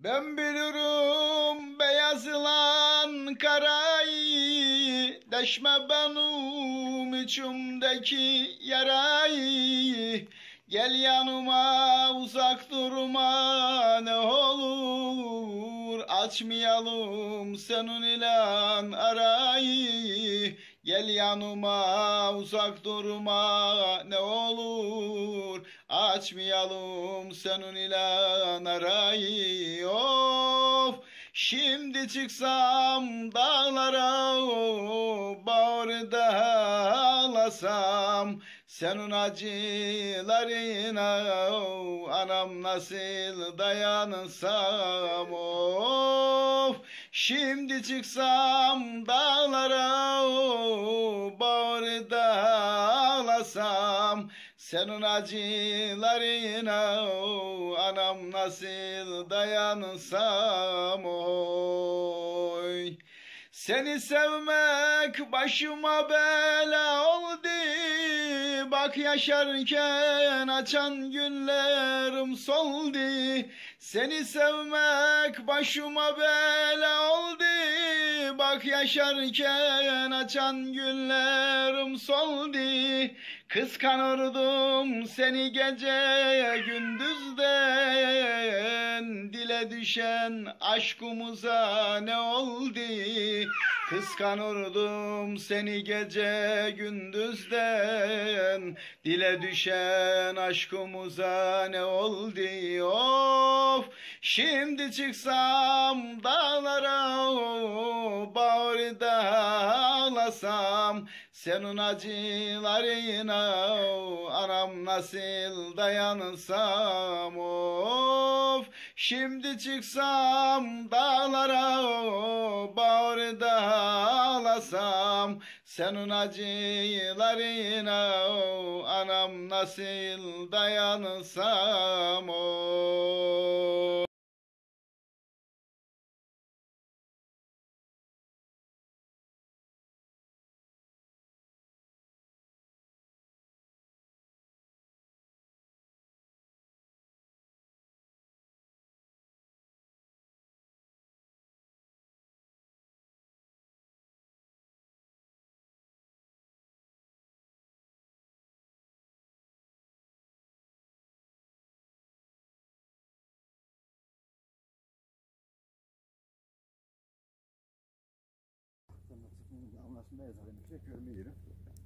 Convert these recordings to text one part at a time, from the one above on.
Ben bilirim beyaz yılan karayı, deşme benim içimdeki yarayı. Gel yanıma uzak durma ne olur, açmayalım senin ilan arayı. Gel yanıma uzak durma ne olur, açmayalım senin ilan arayı. Of, şimdi çıksam dağlara, bağrıda ağlasam, senin acılarına anam nasıl dayansam. Of, şimdi çıksam dağlara, bağrıda ağlasam, senin acılarına anam nasıl dayansam. Oy, seni sevmek başıma bela oldu. Bak yaşarken açan günlerim soldu. Seni sevmek başıma bela oldu. Bak yaşarken açan günlerim soldu. Kıskanırdım seni gece gündüzden, dile düşen aşkımıza ne oldu? Kıskanırdım seni gece gündüzden, dile düşen aşkımıza ne oldu? Of, şimdi çıksam dağlara, bağrıda ağlasam, senin acılarına anam nasıl dayansam. Of, şimdi çıksam dağlara, bağrıda ağlasam, senin acılarına anam nasıl dayansam. Anlaşmayız zaten. Bir şey görmüyorum.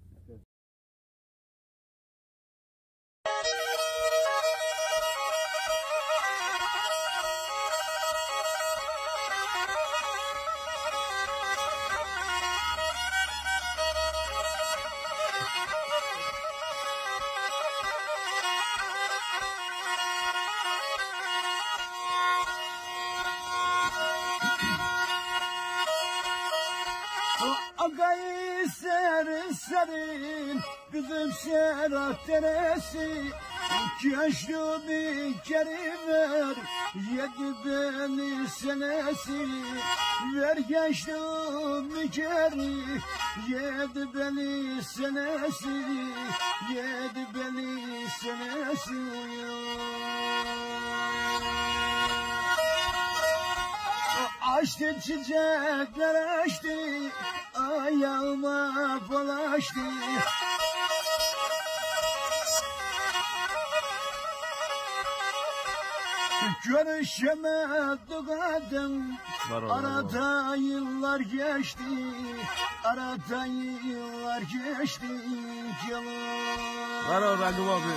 Agayı serin serin kızım Serhat deresi, yaşlı bir kerimer yedi beni senesi. Ver yaşlı bir keri yedi beni senesi, yedi beni senesi. Açtı çiçekler açtı, ayağıma bulaştı. Görüşemedik kadın, arada yıllar geçti, arada yıllar geçti. Var orada abi.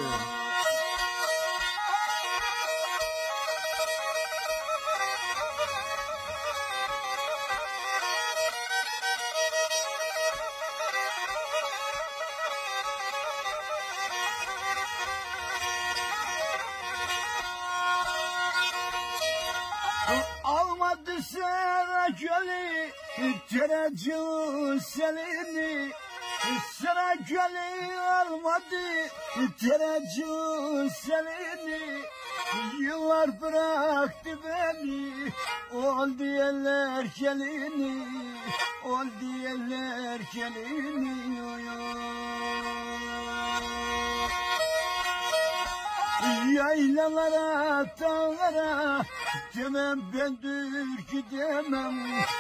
Almadı sıra gölü, tereccüh selini. Sıra gölü almadı, tereccüh selini. Yıllar bıraktı beni, ol diyenler gelini, ol diyenler gelini. Yaylalara, dağlara, demem ben türkü demem.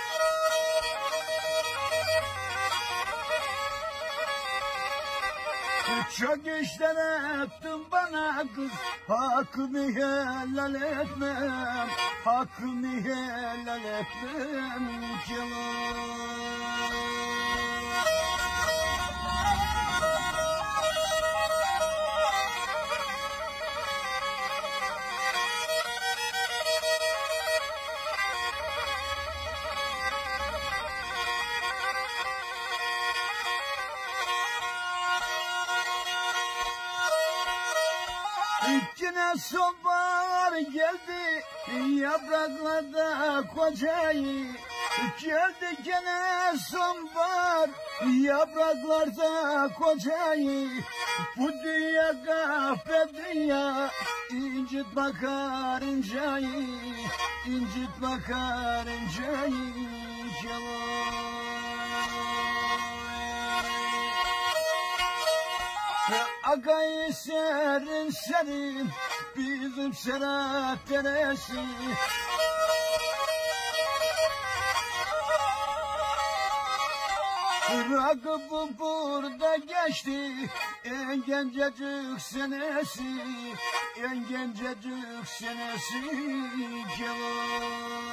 Çok işler ettin bana kız, hakkımı helal etmem, hakkımı helal etmem canım. Yine sonbahar geldi, yapraklarda kocayı. Geldi gene sonbahar, yapraklarda kocayı. Bu dünya kahpe dünya, incitme karıncayı, incitme karıncayı canım. Akay serin serin bizim Serhat deresi. Rakıbı burada geçti en gencecik senesi, en gencecik senesi canım.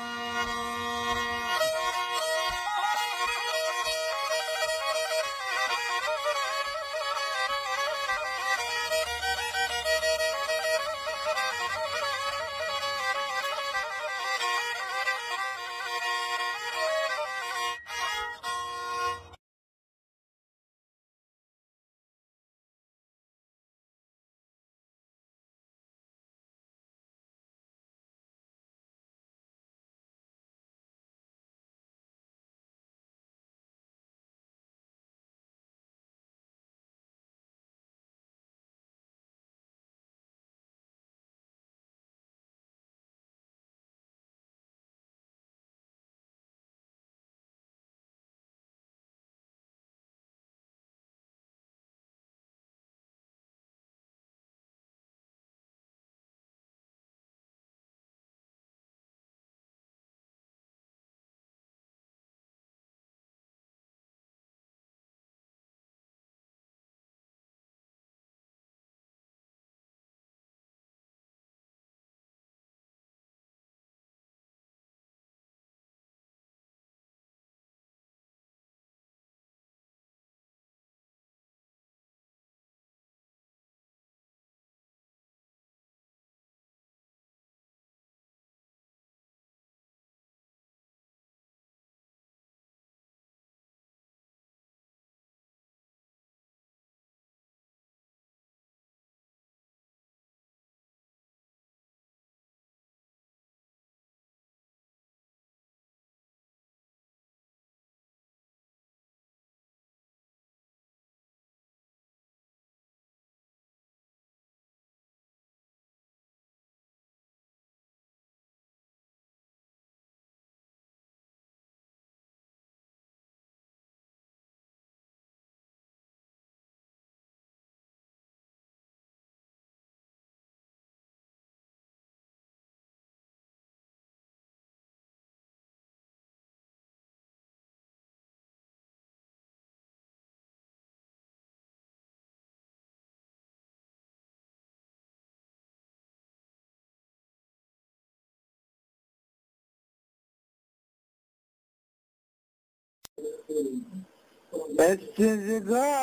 Eşsiz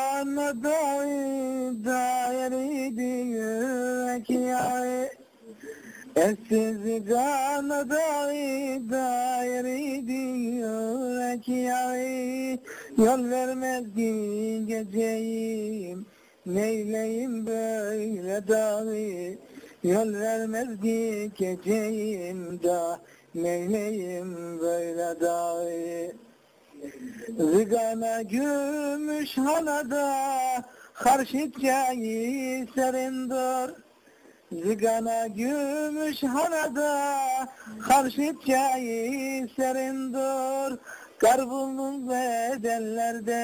kanada dairiydi yürek yağı. Eşsiz kanada dairiydi yürek yağı. Yol vermezdi geceyim, neyleyim böyle dağı. Yol vermezdi geceyim da, neyleyim böyle dağı. Zigana gümüş halada, karşıtçayı serindir. Zigana gümüş halada, karşıtçayı serindir. Karbunun bedellerde,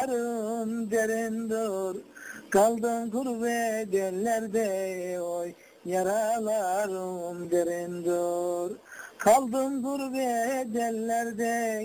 yaralarım derindir. Kaldım gurbet ellerde, oy yaralarım derindir. Kaldım gurbet ellerde,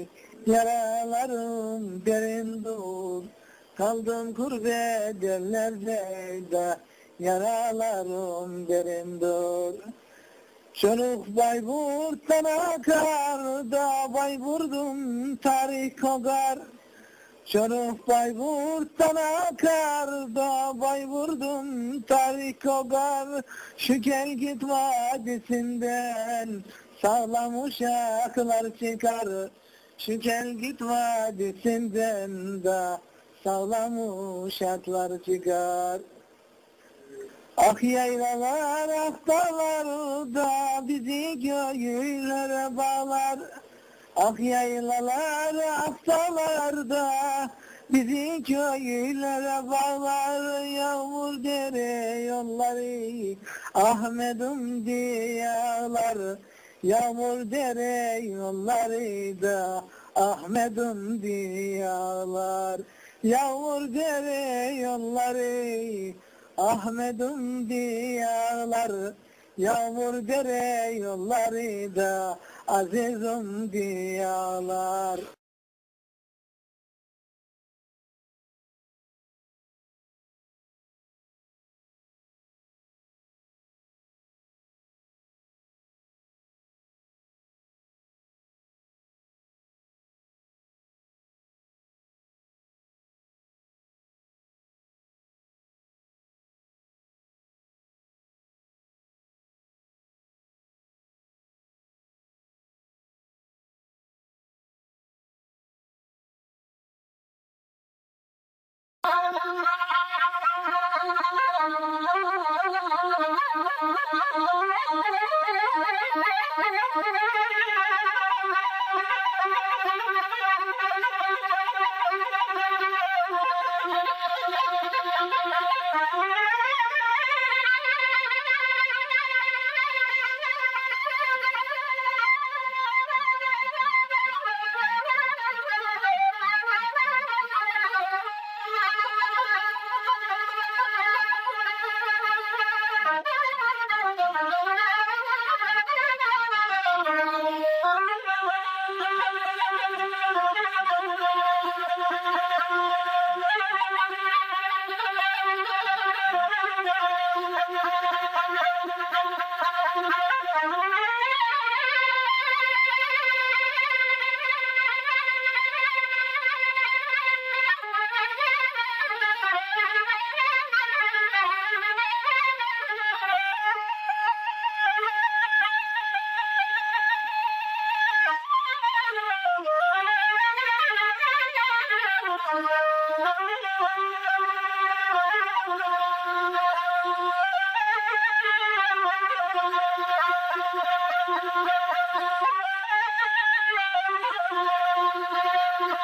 yaralarım derindir. Kaldım gurbet ellerde, yaralarım derindir. Çocuk Bayburt'tan akar da Bayburt'un tarih kokar. Çocuk Bayburt'tan akar da Bayburt'un tarih kokar. Şu Gelgit Vadisi'nden sağlam uşaklar çıkar. Şu Gelgit Vadisi'nden de sağlam uşaklar çıkar. Ah yaylalar, ah dağlar da bizi göğüllere bağlar. Ah yaylalar, ah dağlar da bizi göğüllere bağlar. Yağmur dere yolları Ahmet'im diyarlar. Yağmur dere yolları da Ahmet'im diyarlar. Yağmur dere yolları Ahmet'im diyarlar, yağmur dere yolları da azizim diyarlar.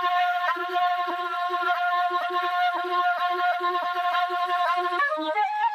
Yeah.